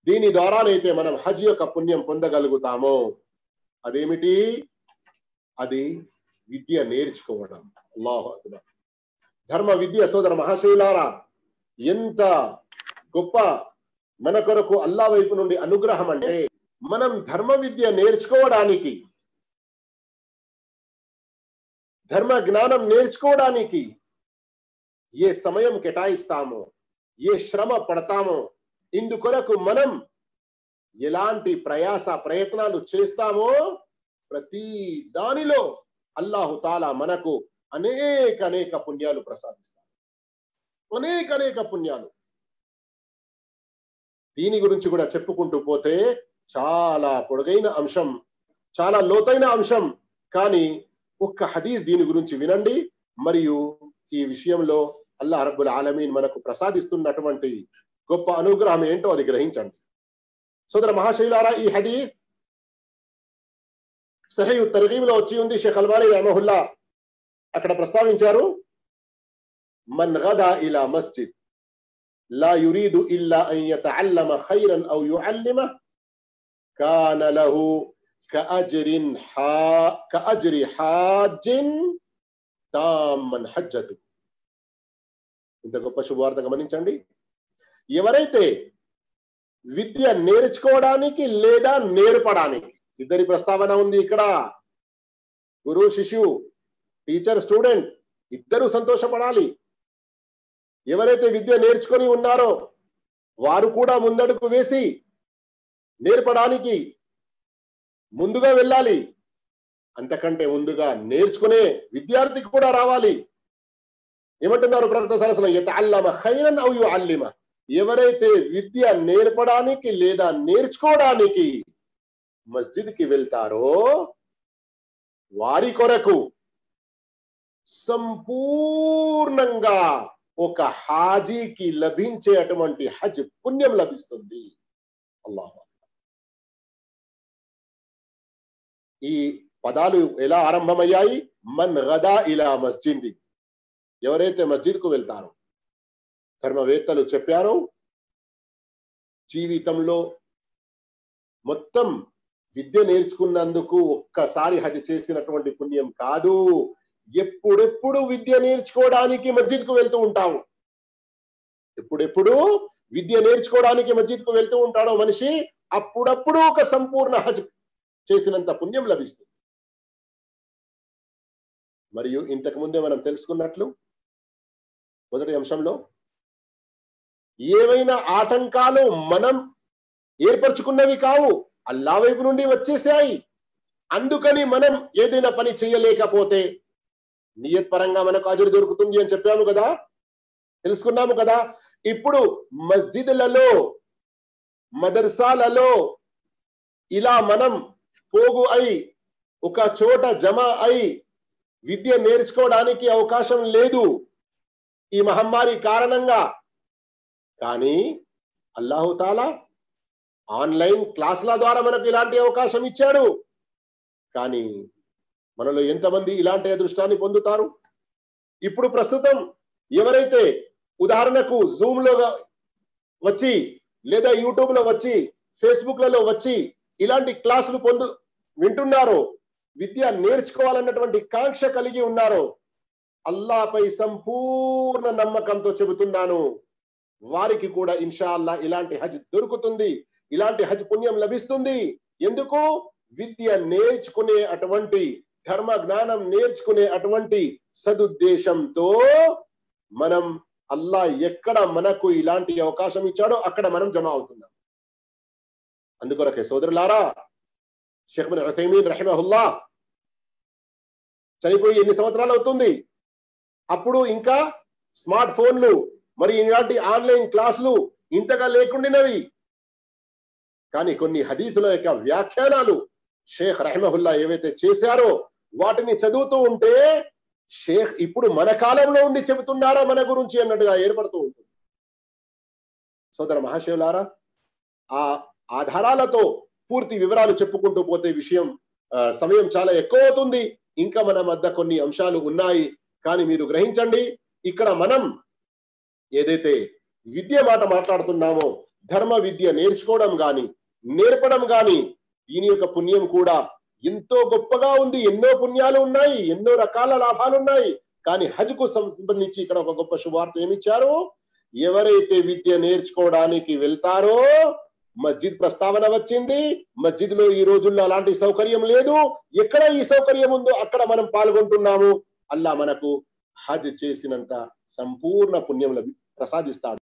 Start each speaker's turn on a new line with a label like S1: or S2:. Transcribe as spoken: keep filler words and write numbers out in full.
S1: దీని ద్వారానైతే మనం హజ్ యొక్క పుణ్యం పొందగలుగుతామో అదేమిటి? అది విద్య నేర్చుకోవడం. అల్లాహు అక్బర్. ధర్మ విద్య సోదర మహాశయులారా, ఎంత గొప్ప మన కొరకు అల్లా వైపు నుండి అనుగ్రహం అంటే, మనం ధర్మ విద్య నేర్చుకోవడానికి, ధర్మ జ్ఞానం నేర్చుకోవడానికి ఏ సమయం కేటాయిస్తామో, ఏ శ్రమ పడతామో, ఇందుకొరకు మనం ఎలాంటి ప్రయాస ప్రయత్నాలు చేస్తామో, ప్రతి దానిలో అల్లాహు తాలా మనకు అనేక అనేక పుణ్యాలు ప్రసాదిస్తారు. అనేక అనేక పుణ్యాలు. దీని గురించి కూడా చెప్పుకుంటూ పోతే చాలా పొడుగైన అంశం, చాలా లోతైన అంశం. కానీ ఒక్క హదీస్ దీని గురించి వినండి. మరియు ఈ విషయంలో అల్లాహ్ రబ్బుల్ ఆలమీన్ మనకు ప్రసాదిస్తున్నటువంటి గొప్ప అనుగ్రహం ఏంటో అది గ్రహించండి. సోదర మహాశైలారా, ఈ హదీస్ సహీహ్ తర్గీబ్ లో వచ్చి ఉంది. షేఖ్ అల్బానీ రహమహుల్లా అక్కడ ప్రస్తావించారు, మన్ గదా ఇలా మస్జిద్ లా యురీదు ఇల్లా అన్ యతఅల్లమ ఖైరన్ ఔ యుఅల్లిమహ్ కాన లహు కఅజ్రిన్ హా కఅజ్రి హాజిన్ తామ్మన్ హజ్జతు. ఇంత గొప్ప శుభవార్త గమనించండి. ఎవరైతే విద్య నేర్చుకోవడానికి లేదా నేర్పడానికి, ఇద్దరి ప్రస్తావన ఉంది ఇక్కడ. గురువు శిష్యువు, టీచర్ స్టూడెంట్ ఇద్దరు సంతోషపడాలి. ఎవరైతే విద్య నేర్చుకొని ఉన్నారో వారు కూడా ముందడుగు వేసి నేర్పడానికి ముందుగా వెళ్ళాలి. అంతకంటే ముందుగా నేర్చుకునే విద్యార్థికి కూడా రావాలి. ఏమంటున్నారు ప్రవక్త సల్లల్లాహు అలైహి వసల్లం? యతఅల్లమ ఖైరన్ ఔ యుఅల్లిమ. ఎవరైతే విద్య నేర్పడానికి లేదా నేర్చుకోవడానికి మస్జిద్కి వెళ్తారో వారి కొరకు సంపూర్ణంగా ఒక హాజీకి లభించే అటువంటి హజ్ పుణ్యం లభిస్తుంది. అల్లాహు. ఈ పదాలు ఎలా ఆరంభమయ్యాయి? మన్ గదా ఇలా మస్జిద్. ఎవరైతే మస్జిద్కు వెళ్తారో, ధర్మవేత్తలు చెప్పారో, జీవితంలో మొత్తం విద్య నేర్చుకున్నందుకు ఒక్కసారి హజ్ చేసినటువంటి పుణ్యం కాదు. ఎప్పుడెప్పుడు విద్య నేర్చుకోవడానికి మస్జిద్కు వెళ్తూ ఉంటాము, ఎప్పుడెప్పుడు విద్య నేర్చుకోవడానికి మస్జిద్కు వెళ్తూ ఉంటాడో మనిషి, అప్పుడప్పుడు ఒక సంపూర్ణ హజ్ చేసినంత పుణ్యం లభిస్తుంది. మరియు ఇంతకు ముందే మనం తెలుసుకున్నట్లు మొదటి అంశంలో ఏవైనా ఆటంకాలు మనం ఏర్పరచుకున్నవి కావు, అల్లా వైపు నుండి వచ్చేసాయి. అందుకని మనం ఏదైనా పని చేయలేకపోతే నియత్ పరంగా మనకు అజరు దొరుకుతుంది అని చెప్పాము కదా, తెలుసుకున్నాము కదా. ఇప్పుడు మస్జిద్లలో, మదర్సాలలో ఇలా మనం పోగు అయి ఒక చోట జమ అయి విద్య నేర్చుకోవడానికి అవకాశం లేదు ఈ మహమ్మారి కారణంగా. కానీ అల్లాహు తాలా ఆన్లైన్ క్లాసుల ద్వారా మనకు ఇలాంటి అవకాశం ఇచ్చాడు. కానీ మనలో ఎంతమంది ఇలాంటి అదృష్టాన్ని పొందుతారు? ఇప్పుడు ప్రస్తుతం ఎవరైతే ఉదాహరణకు జూమ్ లో వచ్చి లేదా యూట్యూబ్ లో వచ్చి ఫేస్బుక్లలో వచ్చి ఇలాంటి క్లాసులు పొందు వింటున్నారో, విద్య నేర్చుకోవాలన్నటువంటి కాంక్ష కలిగి ఉన్నారో, అల్లాపై సంపూర్ణ నమ్మకంతో చెబుతున్నాను, వారికి కూడా ఇన్షా అల్లా ఇలాంటి హజ్ దొరుకుతుంది, ఇలాంటి హజ్ పుణ్యం లభిస్తుంది. ఎందుకు? విద్య నేర్చుకునే అటువంటి, ధర్మ జ్ఞానం నేర్చుకునే అటువంటి సదుద్దేశంతో మనం అల్లా ఎక్కడ మనకు ఇలాంటి అవకాశం ఇచ్చాడో అక్కడ మనం జమ అవుతున్నాం. అందుకొరకే సోదరులారా, షేఖ్ ఇబ్న్ ఉథైమీన్ రహిమహుల్లా చనిపోయి ఎన్ని సంవత్సరాలు అవుతుంది? అప్పుడు ఇంకా స్మార్ట్ ఫోన్లు మరి ఇలాంటి ఆన్లైన్ క్లాసులు ఇంతగా లేకుండినవి. కానీ కొన్ని హదీసుల యొక్క వ్యాఖ్యానాలు షేఖ్ రహిమహుల్లా ఏవైతే చేశారో వాటిని చదువుతూ ఉంటే షేఖ్ ఇప్పుడు మన కాలంలో ఉండి చెబుతున్నారా మన గురించి అన్నట్టుగా ఏర్పడుతూ ఉంటుంది. సోదర మహాశయులారా, ఆ ఆధారాలతో పూర్తి వివరాలు చెప్పుకుంటూ పోతే విషయం సమయం చాలా ఎక్కువ అవుతుంది. ఇంకా మన వద్ద కొన్ని అంశాలు ఉన్నాయి. కానీ మీరు గ్రహించండి, ఇక్కడ మనం ఏదైతే విద్య మాట మాట్లాడుతున్నామో ధర్మ విద్య నేర్చుకోవడం గాని నేర్పడం గాని దీని యొక్క పుణ్యం కూడా ఎంతో గొప్పగా ఉంది. ఎన్నో పుణ్యాలు ఉన్నాయి, ఎన్నో రకాల లాభాలు ఉన్నాయి. కానీ హజ్ కు సంబంధించి ఇక్కడ ఒక గొప్ప శుభవార్త ఏమిచ్చారు? ఎవరైతే విద్య నేర్చుకోవడానికి వెళ్తారో, మస్జిద్ ప్రస్తావన వచ్చింది, మస్జిద్ లో ఈ రోజుల్లో అలాంటి సౌకర్యం లేదు, ఎక్కడ ఈ సౌకర్యం ఉందో అక్కడ మనం పాల్గొంటున్నాము. అల్లా మనకు హజ్ చేసినంత సంపూర్ణ పుణ్యం ప్రసాదిస్తాడు.